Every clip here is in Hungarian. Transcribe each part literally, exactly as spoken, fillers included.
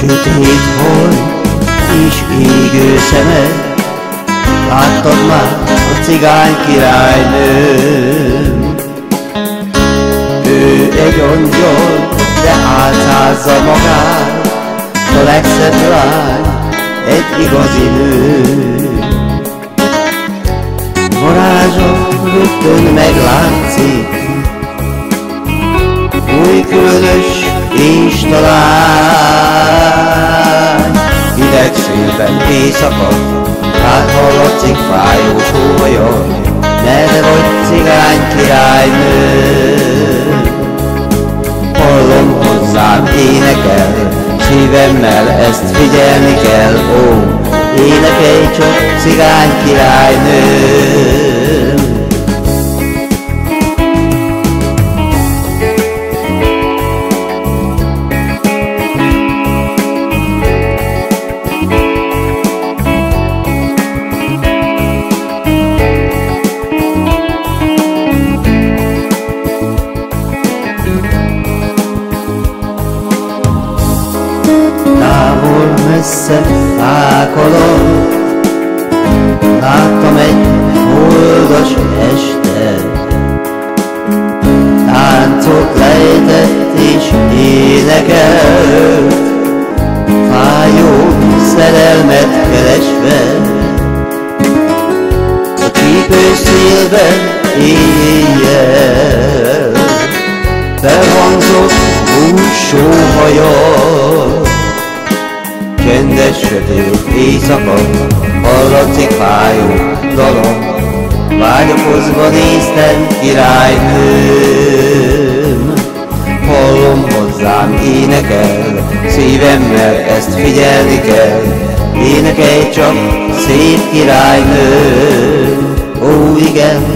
Sötét hold és égő szemed, láttad már a cigány királynőm? Ő egy angyal, de álcázza magát, a legszebb lány, egy igazi nő. Varázsa rögtön meglátszik, új különös és talány. Hideg szélben éjszaka, hát hallatszik fájó sóhaja, merre vagy cigány királynő? Hallom, hozzám énekel, szívemmel ezt figyelni kell, ó, énekelj csak, cigány királynő. Távol messze fákolon láttam egy holdas este, táncot lejtett és énekelt, fájó szerelmet keresve. A csípős szélben éjjel felhangzott úgy sóhaja. Csendes, sötét éjszaka, hallatszik fájó dalom, vágyakozva néztem királynőm. Hallom, hozzám énekel, szívemmel ezt figyelni kell, énekelj csak, szép királynő, ó igen.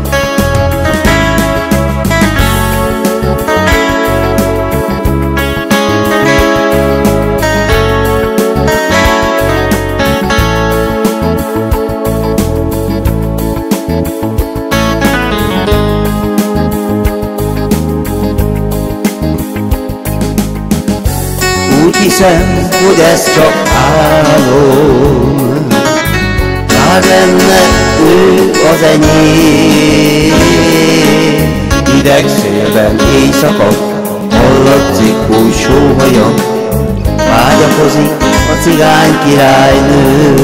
Úgy hiszem, hogy ez csak álom, bár lenne ő az enyém. Hideg szélben éjszaka, hallatszik új sóhaja, vágyakozik a cigány királynő.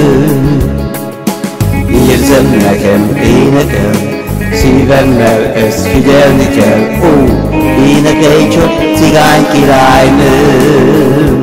Érzem, nekem énekel, szívemmel ezt figyelni kell, ó, énekelj csak, cigány királynő.